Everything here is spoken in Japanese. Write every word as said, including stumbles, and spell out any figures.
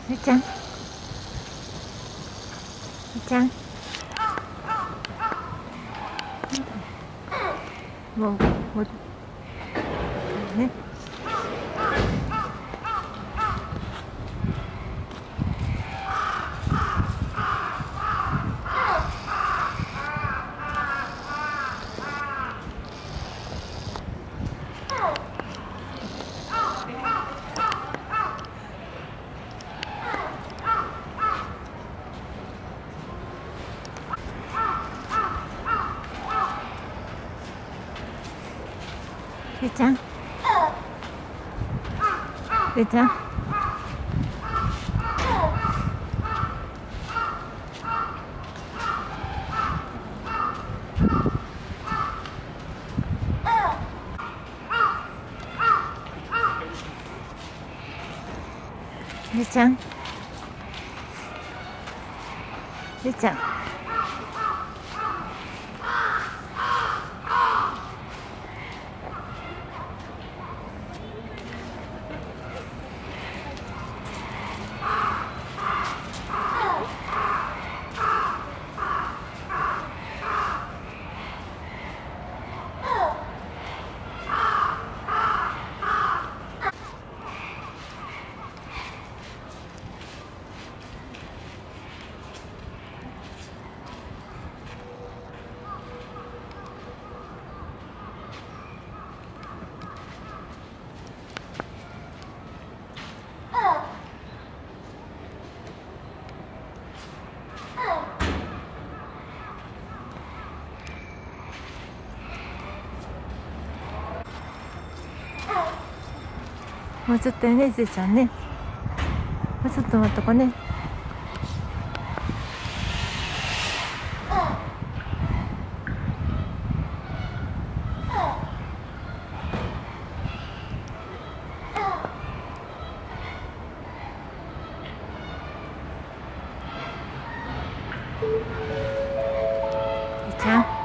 ゆうちゃん、ゆうちゃん、もう、もう、ね。ゆうちゃん、ゆうちゃん、ゆうちゃん、ゆうちゃん、もうちょっとよね、ずいちゃんね。もうちょっと待っとこね。ゆうちゃん。